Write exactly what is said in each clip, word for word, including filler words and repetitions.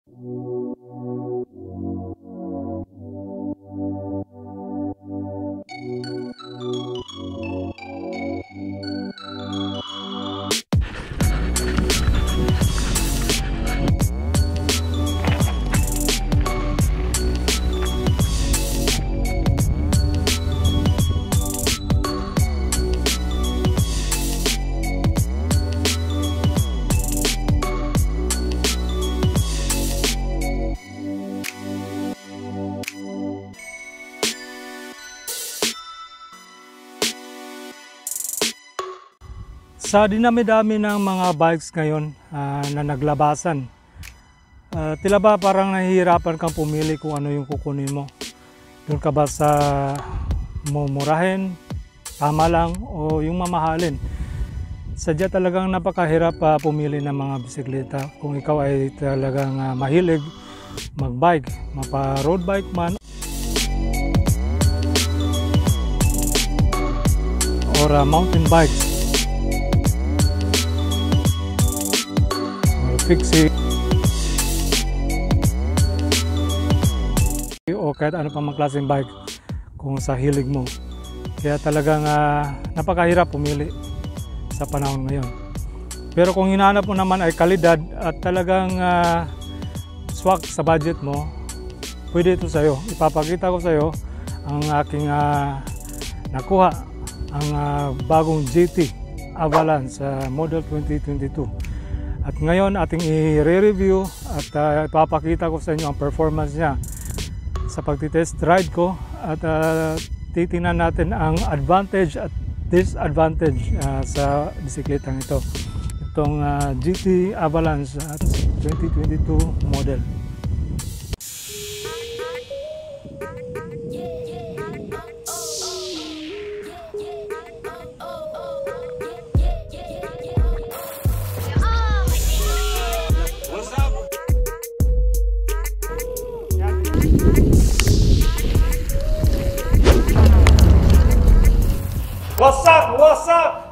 Sa dinami-dami ng mga bikes ngayon uh, na naglabasan, uh, tila ba parang nahihirapan kang pumili kung ano yung kukunin mo? Doon ka ba sa mumurahin, tama lang, o yung mamahalin? Sadya talagang napakahirap uh, pumili ng mga bisikleta kung ikaw ay talagang uh, mahilig magbike, mapa road bike man or uh, mountain bikes. Fixie o kahit ano pa mang klaseng bike kung sa hilig mo. Kaya talagang uh, napakahirap pumili sa panahon ngayon. Pero kung hinahanap mo naman ay kalidad at talagang uh, swak sa budget mo, pwede ito sa'yo. Ipapakita ko sa'yo ang aking uh, nakuha, ang uh, bagong G T Avalanche sa uh, model twenty twenty-two. At ngayon ating i-review at uh, ipapakita ko sa inyo ang performance niya sa pagtitest ride ko at uh, titingnan natin ang advantage at disadvantage uh, sa bisikletang ito. Itong uh, G T Avalanche uh, twenty twenty-two model. What's up? What's up?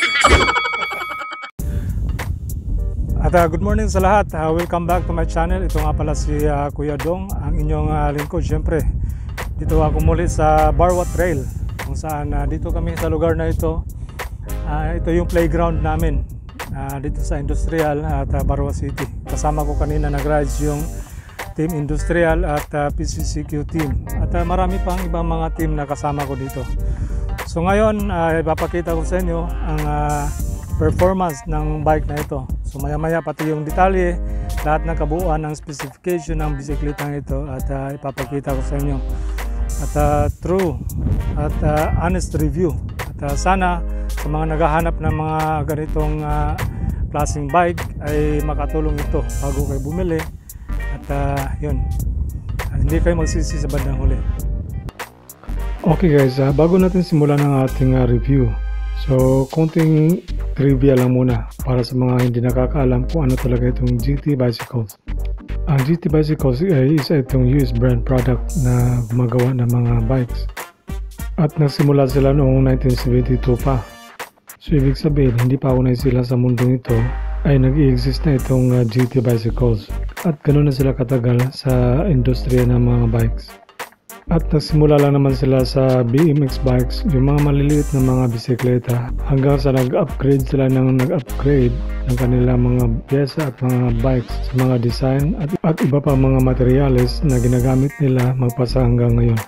At uh, good morning sa lahat. Uh, welcome back to my channel. Ito nga pala si uh, Kuya Dong, ang inyong uh, lingkod. Siyempre, dito ako muli sa Barwa Trail, kung saan uh, dito kami sa lugar na ito. Uh, ito yung playground namin uh, dito sa Industrial at uh, Barwa City. Kasama ko kanina nag-rides yung Team Industrial at uh, P C C Q team. At uh, marami pang ibang mga team na kasama ko dito. So ngayon, uh, ipapakita ko sa inyo ang uh, performance ng bike na ito. So maya maya pati yung detalye, lahat ng kabuuan ng specification ng bisikletang ito at uh, ipapakita ko sa inyo. At uh, true at uh, honest review. At uh, sana sa mga naghahanap ng mga ganitong uh, klaseng bike ay makatulong ito bago kayo bumili. At uh, yun, hindi kayo magsisi sa bandang huli. Okay guys, uh, bago natin simulan ang ating uh, review, so konting trivia lang muna para sa mga hindi nakakaalam kung ano talaga itong G T Bicycles. Ang G T Bicycles ay isa itong U S brand product na gumagawa ng mga bikes at nagsimula sila noong nineteen seventy-two pa. So ibig sabihin, hindi pa unay sila sa mundong ito ay nag-i-exist na itong uh, G T Bicycles at ganoon na sila katagal sa industriya ng mga bikes. At nagsimula lang naman sila sa B M X bikes, yung mga maliliit na mga bisikleta, hanggang sa nag-upgrade sila ng nag-upgrade ng kanilang mga pyesa at mga bikes sa mga design at, at iba pa mga materyales na ginagamit nila magpasa hanggang ngayon.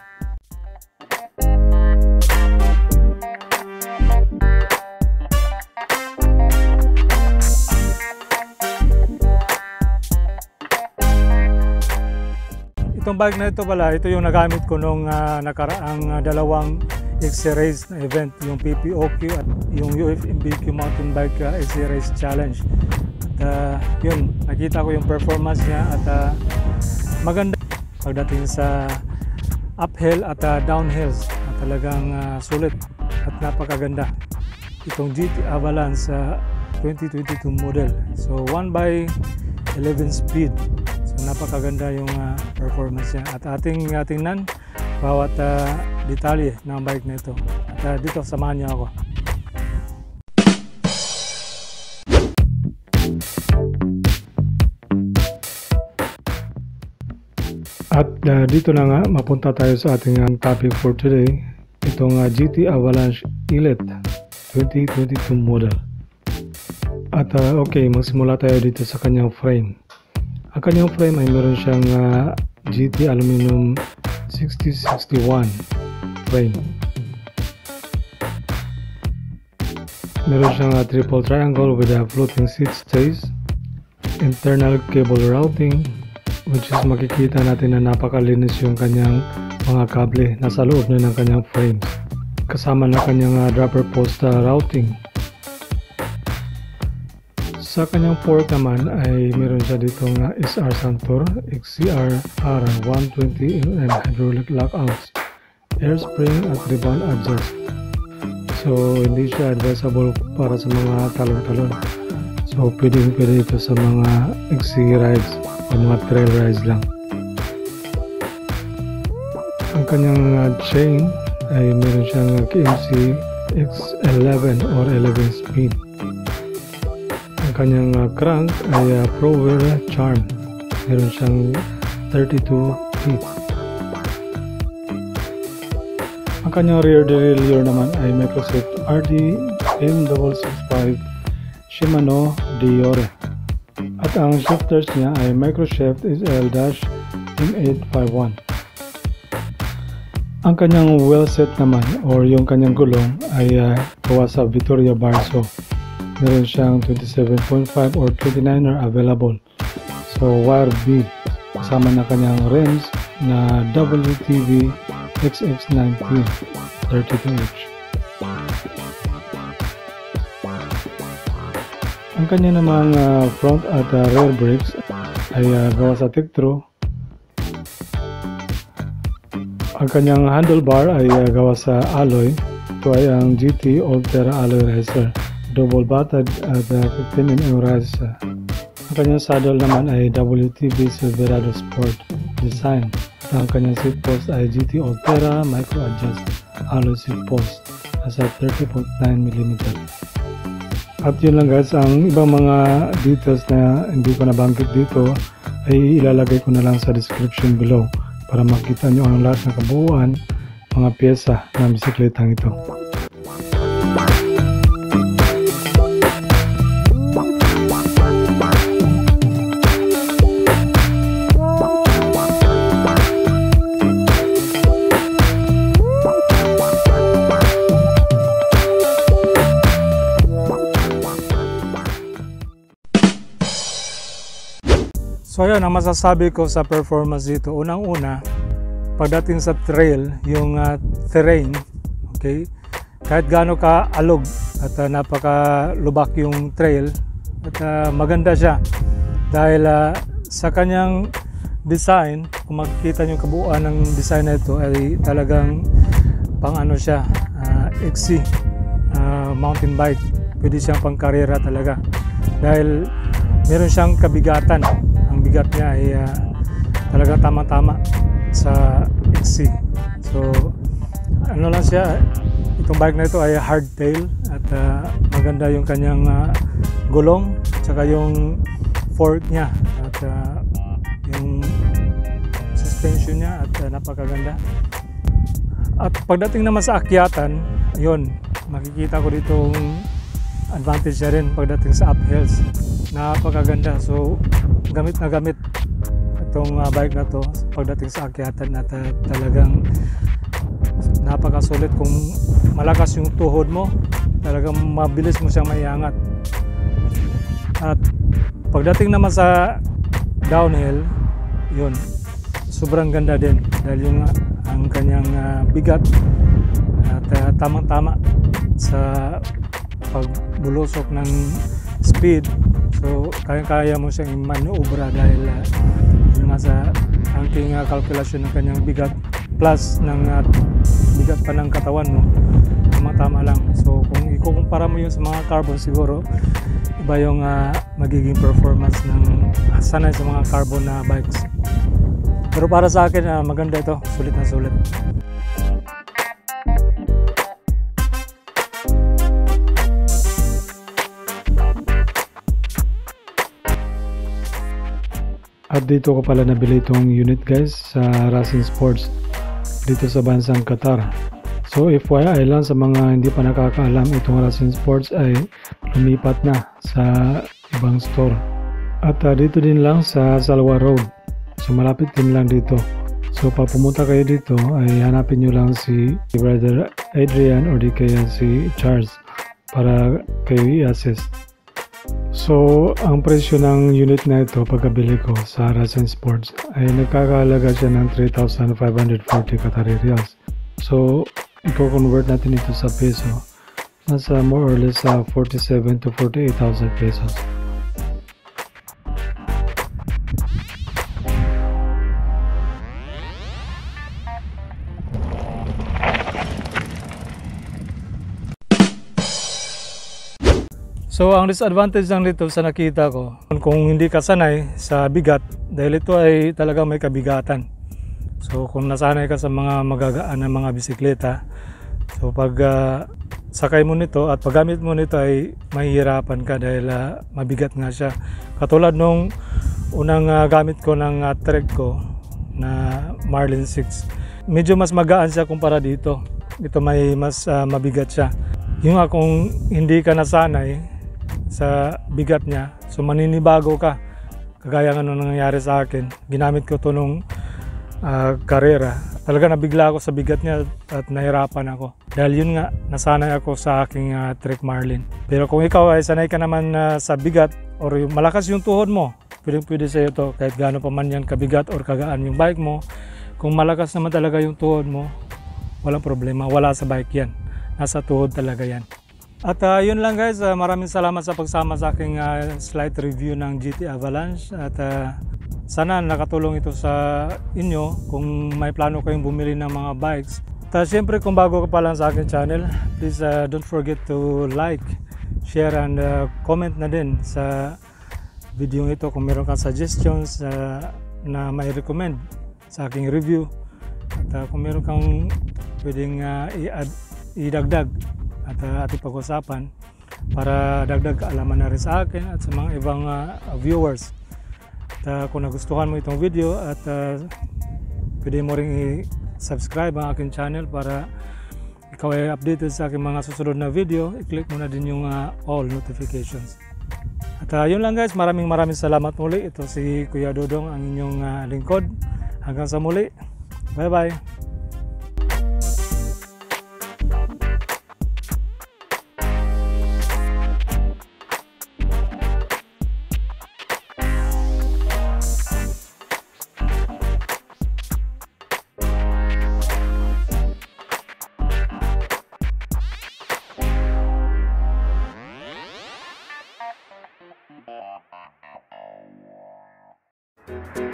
Itong bike na ito pala, ito yung nagamit ko nung uh, nakaraang uh, dalawang X C Race na event, yung P P O Q at yung U F M B Q Mountain Bike uh, X C Race Challenge. At uh, yun, nakita ko yung performance niya at uh, maganda pagdating sa uphill at uh, downhills. At talagang uh, sulit at napakaganda. Itong G T Avalanche uh, twenty twenty-two model. So one by eleven speed. Napakaganda yung uh, performance niya at ating uh, tingnan bawat uh, detalye ng bike na ito. At uh, dito samahan niyo ako. At uh, dito na nga, mapunta tayo sa ating uh, topic for today. Itong uh, G T Avalanche Elite twenty twenty-two model. At uh, okay, magsimula tayo dito sa kanyang frame. Ang kanyang frame ay meron siyang uh, G T Aluminum sixty sixty-one frame. Meron siyang uh, triple triangle with a floating seat stays, internal cable routing, which is makikita natin na napakalinis yung kanyang mga kable nasa loob na ng kanyang frames. Kasama na kanyang uh, dropper post uh, routing. Sa kanyang fork naman ay meron siya ditong uh, S R Santor X C R R one twenty and hydraulic lockouts, air spring at rebound adjust. So hindi siya advisable para sa mga talon-talon. So pwede pwede ito sa mga X C rides o mga trail rides lang. Ang kanyang uh, chain ay meron siyang uh, K M C X eleven or eleven speed. Ang kanyang uh, crank ay uh, Prower Charm. Meron siyang thirty-two feet. Ang kanyang rear derailleur naman ay Microsoft R D M six sixty-five Shimano Diore. At ang shifters niya ay Microshift S L M eight fifty-one. Ang kanyang wheel set naman or yung kanyang gulong ay uh, gawa sa Vittoria Barso. Meron siyang twenty-seven point five or twenty-nine er available. So wire bead kasama na kanyang rims na W T V X X nineteen thirty-two inch. Ang kanya namang uh, front at uh, rear brakes ay uh, gawa sa Tektro. Ang kanyang handlebar ay uh, gawa sa alloy. Ito ay ang G T Ultra Alloy Riser, double batted at uh, fifteen millimeter riser. Ang kanyang saddle naman ay W T V Silverado Sport design. At ang kanyang seat post ay G T Ultra Micro Adjust Alloy seat post nasa thirty point nine millimeter. At yun lang guys, ang ibang mga details na hindi ko nabanggit dito ay ilalagay ko na lang sa description below para makita nyo ang lahat ng kabuuan mga pyesa ng bisikletang ito. So ayun, ang masasabi ko sa performance dito, unang-una, pagdating sa trail, yung uh, terrain, okay, kahit gaano ka alog at uh, napaka-lubak yung trail, at uh, maganda siya dahil uh, sa kanyang design, kung makikita nyo kabuuan ng design na ito ay talagang pang ano siya, uh, X C uh, mountain bike, pwede siyang pang karera talaga dahil meron siyang kabigatan. Ang bigat niya ay uh, talaga tama-tama sa X C. So ano lang siya, itong bike na ito ay hardtail at uh, maganda yung kanyang uh, gulong tsaka yung fork niya at uh, yung suspension niya at uh, napakaganda. At pagdating naman sa akyatan, yun, makikita ko dito advantage niya rin pagdating sa uphills. Napakaganda. So gamit na gamit itong uh, bike na to pagdating sa akyatan at uh, talagang napakasulit. Kung malakas yung tuhod mo, talagang mabilis mo siyang maiangat. At pagdating naman sa downhill, yun, sobrang ganda din dahil yung uh, ang kanyang uh, bigat at uh, tamang-tama sa pagbulusok ng speed. So kaya-kaya mo siyang manubra dahil uh, yung nga sa aking uh, kalkulasyon ng kanyang bigat plus ng uh, bigat pa ng katawan mo, tama-tama lang. So kung ikukumpara mo yun sa mga carbon, siguro iba yung uh, magiging performance ng sanay sa mga carbon na bikes. Pero para sa akin, uh, maganda ito, sulit na sulit. At dito ko pala nabili itong unit guys sa Racing Sports dito sa bansang Qatar. So F Y I lang sa mga hindi pa nakakaalam, itong Racing Sports ay lumipat na sa ibang store. At uh, dito din lang sa Salwa Road. So malapit din lang dito. So pag pumunta kayo dito ay hanapin nyo lang si Brother Adrian or di kaya si Charles para kayo i-assist. So ang presyo ng unit na ito pagkabili ko sa Racing Sports ay nagkakahalaga siya ng three thousand five hundred forty Qatari Riyals. So i-convert natin ito sa peso, nasa more or less sa uh, forty-seven to forty-eight thousand pesos. So ang disadvantage lang dito sa nakita ko, kung hindi ka sanay sa bigat, dahil ito ay talaga may kabigatan. So kung nasanay ka sa mga magagaan na mga bisikleta, so pag uh, sakay mo nito at paggamit mo nito ay mahihirapan ka dahil uh, mabigat nga siya. Katulad nung unang uh, gamit ko ng uh, trek ko na Marlin six, medyo mas magaan siya kumpara dito. Ito may mas uh, mabigat siya. Yung nga kung hindi ka nasanay sa bigat niya, so maninibago ka, kagaya ng ano nangyari sa akin. Ginamit ko to nung uh, karera, talaga nabigla ako sa bigat niya at nahirapan ako dahil yun nga, nasanay ako sa aking uh, Trek Marlin. Pero kung ikaw ay sanay ka naman uh, sa bigat or yung malakas yung tuhod mo, pwedeng pwede sa iyo to kahit gaano pa man yan kabigat or kagaan yung bike mo. Kung malakas naman talaga yung tuhod mo, walang problema, wala sa bike yan, nasa tuhod talaga yan. At uh, yun lang guys, uh, maraming salamat sa pagsama sa aking uh, slight review ng G T Avalanche at uh, sana nakatulong ito sa inyo kung may plano kayong bumili ng mga bikes. At uh, syempre kung bago ka pa lang sa aking channel, please uh, don't forget to like, share and uh, comment na din sa video ito kung meron kang suggestions uh, na may recommend sa aking review. At uh, kung meron kang pwedeng uh, i-add, idagdag at uh, ating pag-usapan para dagdag kaalaman na rin sa akin at sa mga ibang uh, viewers. At uh, kung nagustuhan mo itong video at uh, pwede mo rin i-subscribe ang aking channel para ikaw ay updated sa aking mga susunod na video, i-click mo na din yung uh, all notifications. At uh, yun lang guys, maraming maraming salamat muli. Ito si Kuya Dodong, ang inyong uh, lingkod. Hanggang sa muli, bye bye. Thank you.